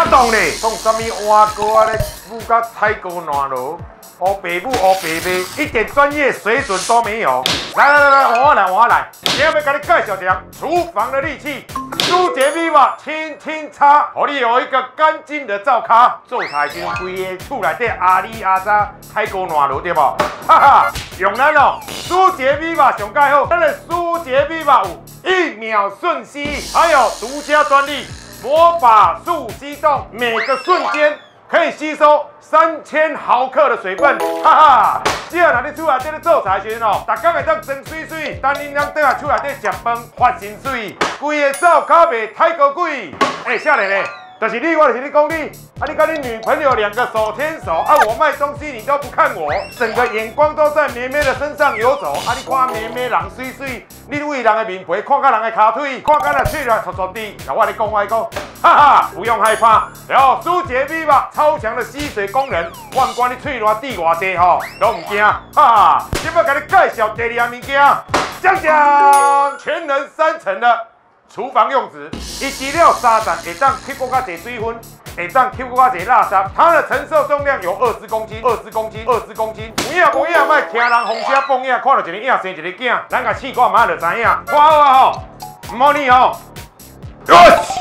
动咧，讲什么蛙哥啊咧，舞到太高暖炉，黑白舞黑白马，一点专业水准都没有。来，换我来，今天要给你介绍一样厨房的利器。 舒洁 Viva 轻轻擦，让你有一个干净的灶卡。做菜时规个厝内底阿里阿扎太高暖炉对不？哈哈，用咱哦舒洁 Viva 上盖好，咱的舒洁 Viva 有1秒瞬吸，还有独家专利魔法速吸动，每个瞬间可以吸收3000毫克的水分，哈哈！只要若你厝内底咧做菜时哦，逐工会当装水水，等恁当倒来厝内底食饭发薪水，规个灶卡袂太高贵。少年嘞，就是你，我就是你讲你，你跟你女朋友2个手牵手，我卖东西你都不看我，整个眼光都在妹妹的身上游走，你看妹妹人水水，你为人的面皮，看到人的骹腿，看到人嘴来戳戳的，我跟你讲，哈哈，不用害怕，有舒洁 Viva 超强的吸水功能，不管你嘴偌滴偌济吼，都唔惊，哈哈！今要给你介绍第2样物件，讲全能3层的厨房用纸，伊除了3层会当吸过较济水分，会当吸过较济垃圾，它的承受重量有20公斤，有影卖听人风车放影，看到一个影生一个囝，咱甲试看嘛就知影，看好啊吼，唔好你吼，哟！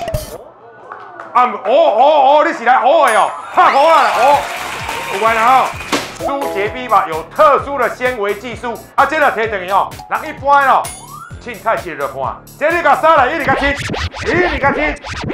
你是来学的哦，拍好啊啦，有关啦吼。舒洁 Viva 有特殊的纤维技术，这个摕等于哦，人一般哦，凊彩切就看，这你甲杀来，你甲切，你甲往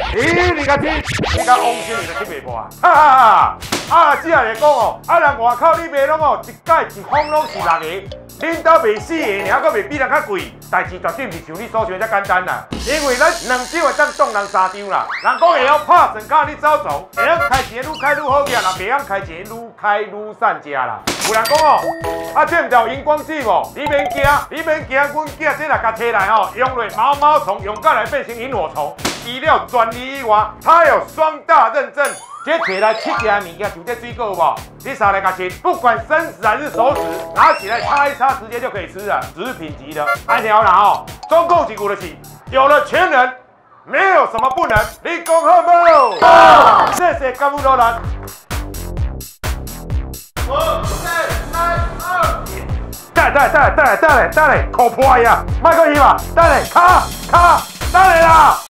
心你就切袂破啊！哈哈，只来讲哦，人外口你卖拢哦，一盖一封拢是6个。 恁兜卖4个，还阁卖比人较贵，代志绝对唔是像你所想遮简单啦。因为咱2张会当当人3张啦。人讲会晓拍算卡你走走，会晓开钱愈开愈好食，若袂晓开钱愈开愈散食啦。有人讲哦，这唔是有荧光剂无？你免惊，阮囝这来甲摕来哦，用落毛毛虫，用到来变成萤火虫。除了专利以外，它有双大认证。 这摕来切起来物件，就这水果有无？你拿来甲切，不管生食还是熟食，拿起来擦一擦，直接就可以吃了，食品级的。安条啦哦，中共几股的起，有了全能，没有什么不能。你讲好不？好，谢谢干部老人。5、4、3、2，再来，口破呀！麦克伊吧，再来，卡，再来啦！